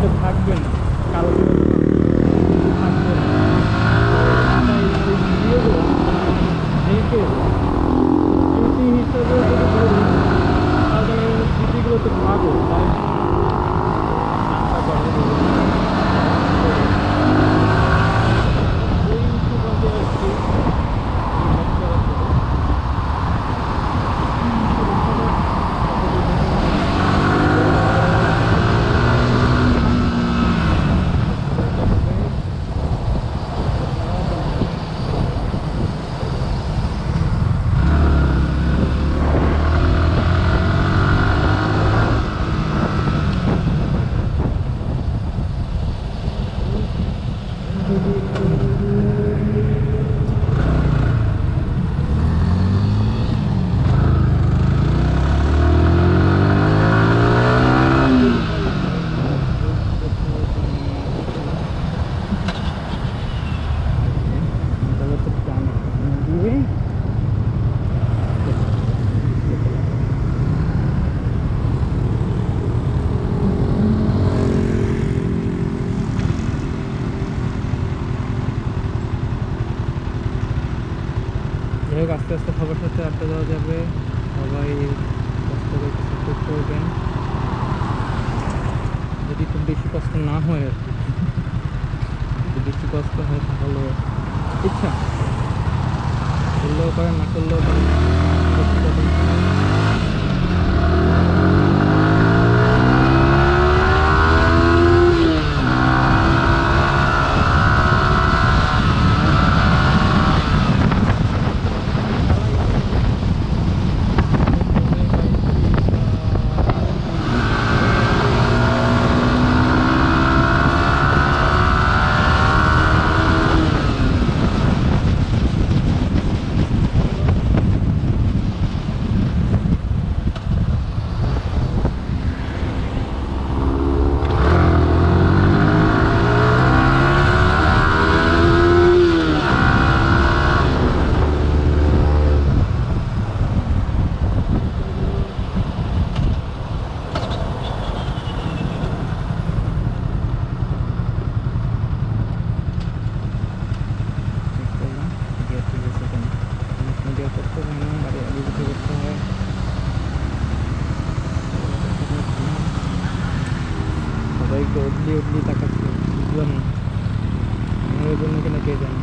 থাকবে না, কালকে থাকবে না। তাই এই ভিডিওগুলো দেখে স্মৃতি হিসেবে যদি ধরি তাহলে স্মৃতিগুলো তো পাবো। তাই আশা করা এই সুবাদে আর কি যাই হোক, আস্তে আস্তে সবার সাথে আড্ডা দেওয়া যাবে। সবাই কষ্ট করে সাপোর্ট করবেন, যদি খুব বেশি কষ্ট না হয় আর কি। যদি বেশি কষ্ট হয় তাহলে ইচ্ছা করলেও করেন, না করলেও করেন। সবাইকে উঠলি উঠলি তাকাচ্ছে, বুঝলাম না আমার জন্য কিনা কে জানে।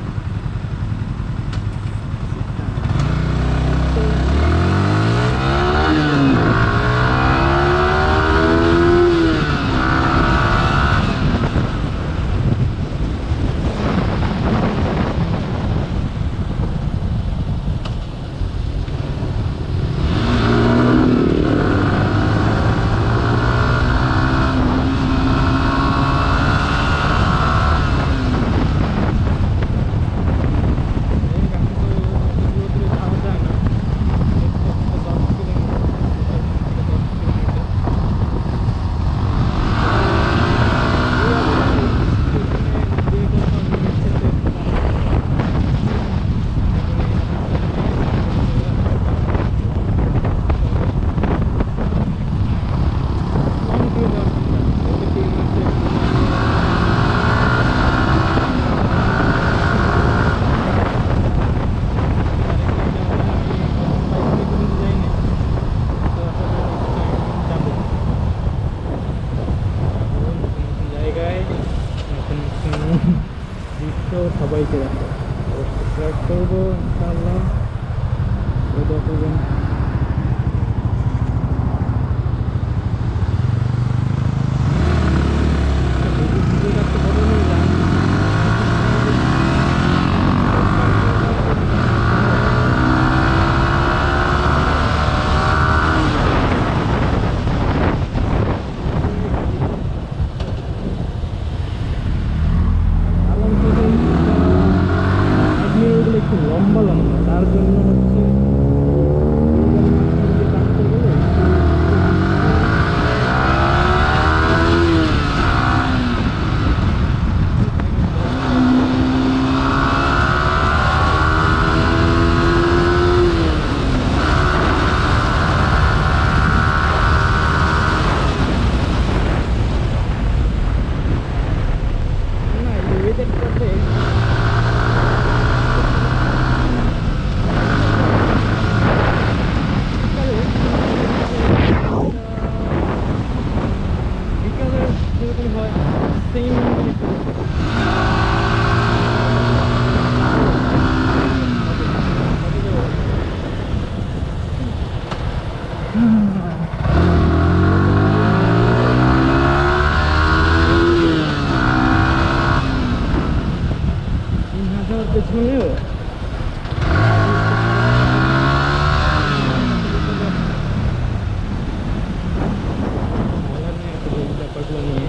সবাইকে দেখো, সাবস্ক্রাইব করবো ইনশাআল্লাহ, দোয়া করবেন। একটু লম্বা লম্বা, তার জন্য হচ্ছে যেরকম হয় সেম পেছনেও ব্যাপারগুলো নিয়ে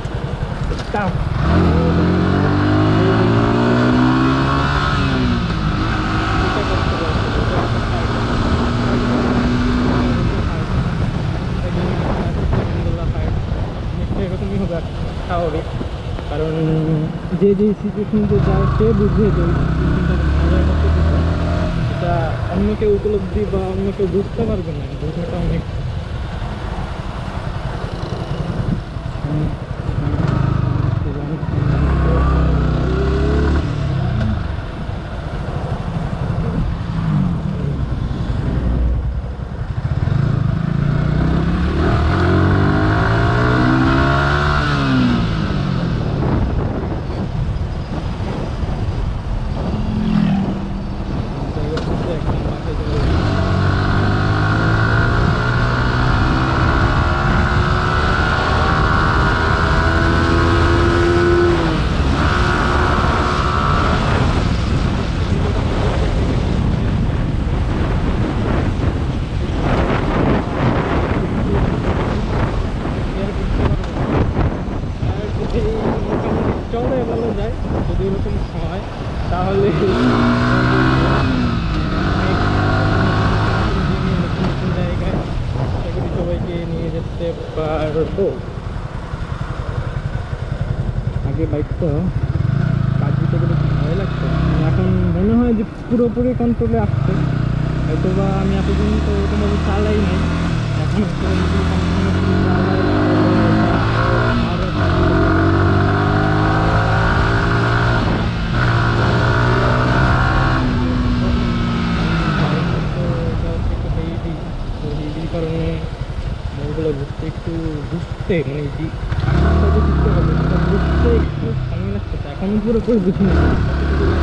এরকমই হবে স্বাভাবিক, কারণ যে যে সিচুয়েশনতে যায় সে বুঝে যে এটা অন্য কেউ উপলব্ধি বা অন্য কেউ বুঝতে পারবে না, বোঝাটা অনেক চলে বলা যায়। যদি এরকম হয় তাহলে নতুন জায়গায় আশা করি সবাইকে নিয়ে যেতে পারবো। আগে বাইকটা কাজ দিতে গেলে খুব ভয় লাগতো, এখন মনে হয় যে পুরোপুরি কন্ট্রোলে আসছে। হয়তো বা আমি এতদিন তো এরকমভাবে চালাই নাই, এখন কারণে মোড়গুলো বুঝতে মানে যে বুঝতে হবে সেটা বুঝতে একটু সময় লাগতেছে, এখন পুরোপুরি বুঝিনি।